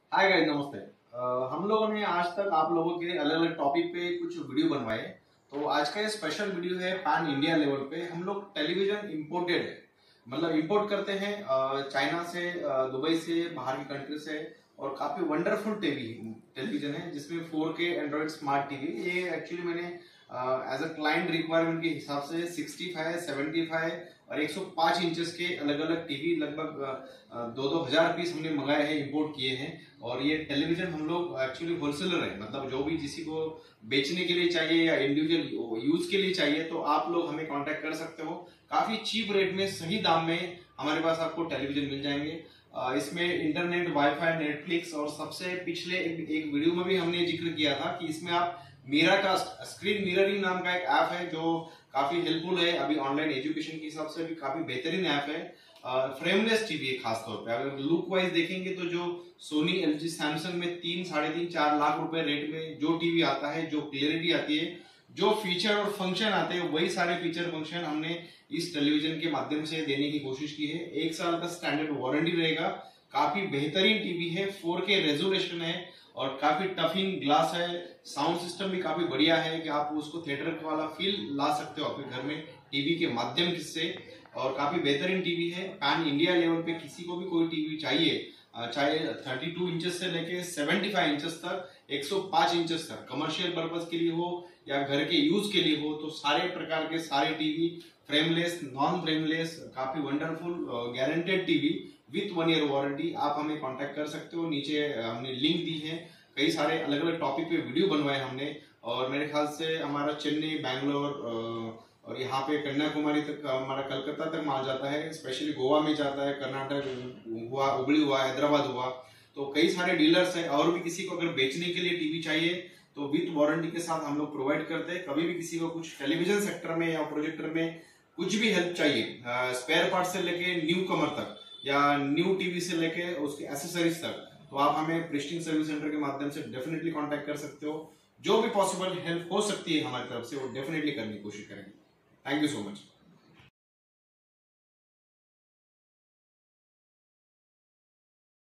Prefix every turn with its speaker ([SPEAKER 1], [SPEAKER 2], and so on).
[SPEAKER 1] Hi guys, नमस्ते। हम लोगों ने आज तक आप लोगों के अलग अलग टॉपिक पे कुछ वीडियो बनवाए। तो आज का ये स्पेशल वीडियो है पैन इंडिया लेवल पे। हम लोग टेलीविजन इम्पोर्टेड है, मतलब इंपोर्ट करते हैं चाइना से, दुबई से, बाहर की कंट्री से। और काफी वंडरफुल टेलीविजन है जिसमें 4K एंड्रॉइड स्मार्ट टीवी। ये एक्चुअली मैंने एज अ क्लाइंट रिक्वायरमेंट के हिसाब से 65, 75 और 105 इंचेस के अलग अलग टीवी लगभग 2-2 हजार पीस हमने मंगाए हैं, इंपोर्ट किए हैं। और ये टेलीविजन हम लोग एक्चुअली होलसेलर है, मतलब जो भी किसी को बेचने के लिए चाहिए या इंडिविजुअल यूज के लिए चाहिए तो आप लोग हमें कांटेक्ट कर सकते हो। काफी चीप रेट में, सही दाम में हमारे पास आपको टेलीविजन मिल जाएंगे। इसमें इंटरनेट, वाईफाई, नेटफ्लिक्स और सबसे पिछले एक वीडियो में भी हमने जिक्र किया था कि इसमें आप मीराकास्ट, स्क्रीन मिररिंग नाम का एक ऐप है जो काफी हेल्पफुल है। अभी ऑनलाइन एजुकेशन के हिसाब से भी काफी बेहतरीन ऐप है। फ्रेमलेस टीवी है खास तौर पे। अगर लुक वाइज देखेंगे तो जो सोनी, एलजी, सैमसंग में 3, 3.5, 4 लाख रुपए रेट में जो टीवी आता है, जो क्लियरिटी आती है, जो फीचर और फंक्शन आते हैं, वही सारे फीचर फंक्शन हमने इस टेलीविजन के माध्यम से देने की कोशिश की है। 1 साल का स्टैंडर्ड वारंटी रहेगा। काफी बेहतरीन टीवी है, 4K रेजोल्यूशन है और काफी टफिंग ग्लास है। साउंड सिस्टम भी काफी बढ़िया है कि आप उसको थिएटर वाला फील ला सकते हो अपने घर में टीवी के माध्यम से। और काफी बेहतरीन टीवी है। पैन इंडिया लेवल पे किसी को भी कोई टीवी चाहिए, चाहे 32 इंचेस से लेके 75 इंचेस तक, 105 इंचेस तक, कमर्शियल पर्पज के लिए हो या घर के यूज के लिए हो, तो सारे प्रकार के सारे टीवी, फ्रेमलेस, नॉन फ्रेमलेस, काफी wonderful guaranteed TV with 1 year warranty, आप हमें कांटेक्ट कर सकते हो। नीचे हमने लिंक दी है। कई सारे अलग अलग टॉपिक पे वीडियो बनवाए हमने और मेरे ख्याल से हमारा चेन्नई, बैंगलोर और यहाँ पे कन्याकुमारी तक, हमारा कलकत्ता तक माल जाता है। स्पेशली गोवा में जाता है, कर्नाटक हुआ, हुबली हुआ, हैदराबाद हुआ। तो कई सारे डीलर्स हैं। और भी किसी को अगर बेचने के लिए टीवी चाहिए तो विथ वारंटी के साथ हम लोग प्रोवाइड करते हैं। कभी भी किसी को कुछ टेलीविजन सेक्टर में या प्रोजेक्टर में कुछ भी हेल्प चाहिए, स्पेयर पार्ट से लेके न्यू कमर तक या न्यू टीवी से लेके उसके एसेसरीज तक, तो आप हमें प्रिस्टीन सर्विस सेंटर के माध्यम से डेफिनेटली कांटेक्ट कर सकते हो। जो भी पॉसिबल हेल्प हो सकती है हमारी तरफ से वो डेफिनेटली करने की कोशिश करेंगे। Thank you so much.